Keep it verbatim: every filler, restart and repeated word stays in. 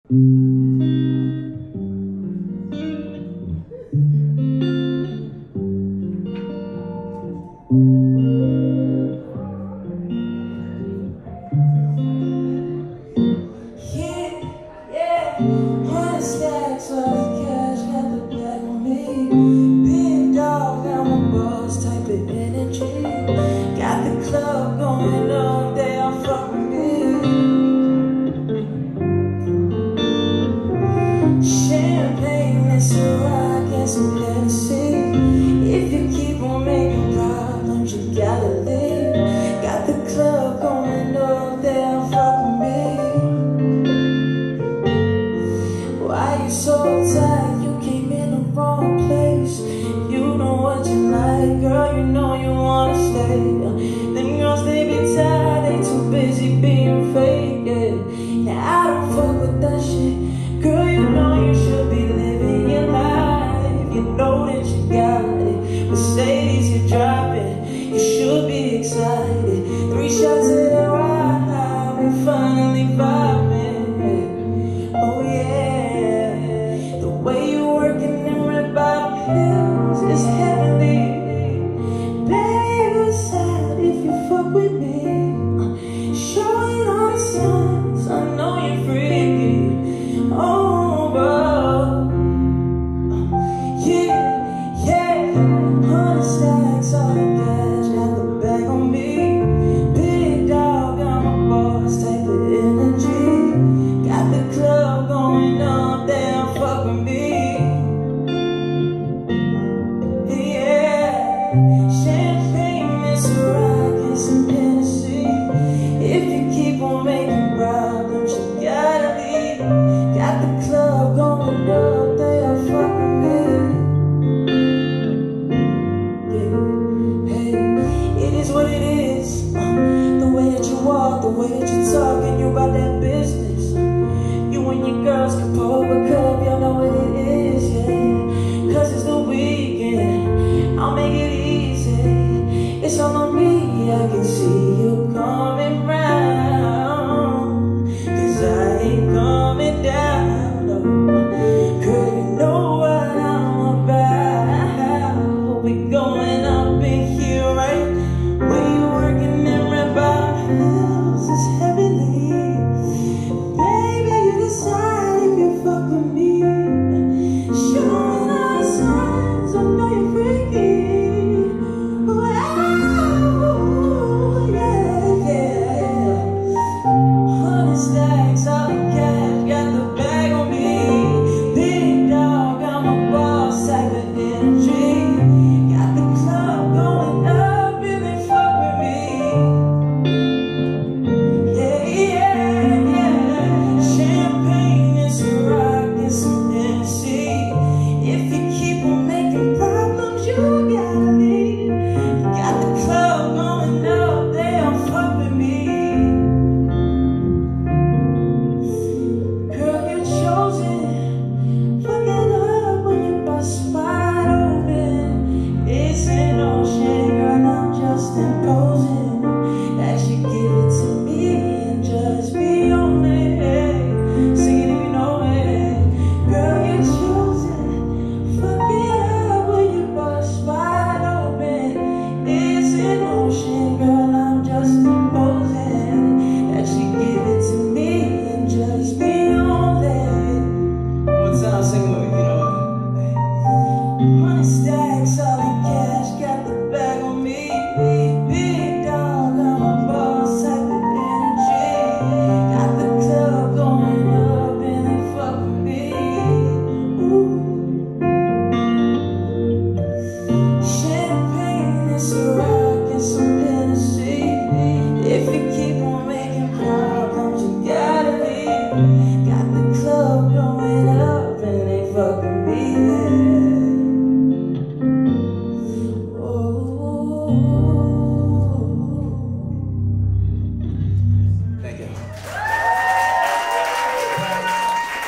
Hundred stacks of cash, got the bag on me. Big dog, now my boss type of energy. Got the club going up, they all fuck with me. Champagne, that's a rock, and some Hennessy. If you keep on making problems, you gotta leave. Got the club going up, they all fuck with me. Why you so tight? You came in the wrong place. You know what you like, girl, you know you wanna stay. Them girls, they be tired, they too busy being fake, yeah. Yeah, I don't fuck with that shit, girl.